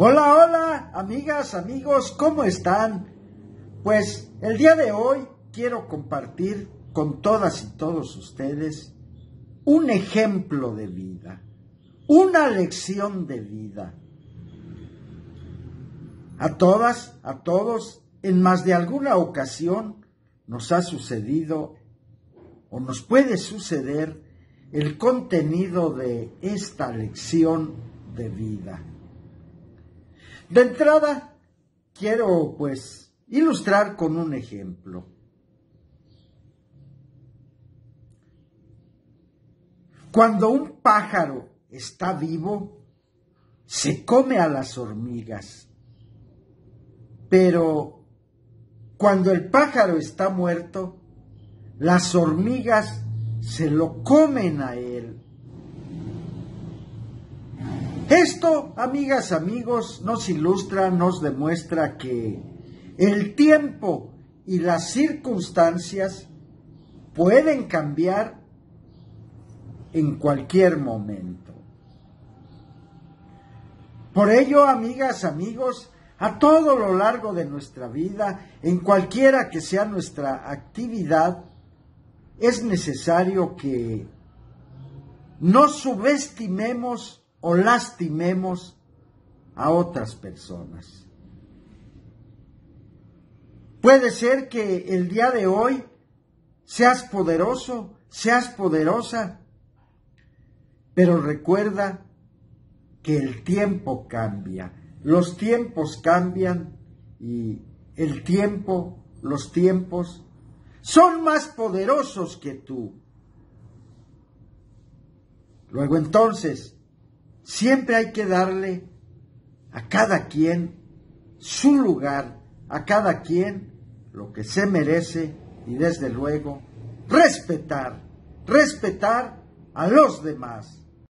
Hola, hola, amigas, amigos, ¿cómo están? Pues el día de hoy quiero compartir con todas y todos ustedes un ejemplo de vida, una lección de vida. A todas, a todos, en más de alguna ocasión nos ha sucedido o nos puede suceder el contenido de esta lección de vida. De entrada, quiero ilustrar con un ejemplo. Cuando un pájaro está vivo, se come a las hormigas. Pero cuando el pájaro está muerto, las hormigas se lo comen a él. Esto, amigas, amigos, nos ilustra, nos demuestra que el tiempo y las circunstancias pueden cambiar en cualquier momento. Por ello, amigas, amigos, a todo lo largo de nuestra vida, en cualquiera que sea nuestra actividad, es necesario que no subestimemos o lastimemos a otras personas. Puede ser que el día de hoy seas poderoso, seas poderosa, pero recuerda que el tiempo cambia, los tiempos cambian y el tiempo, los tiempos son más poderosos que tú. Luego entonces, siempre hay que darle a cada quien su lugar, a cada quien lo que se merece y desde luego respetar a los demás.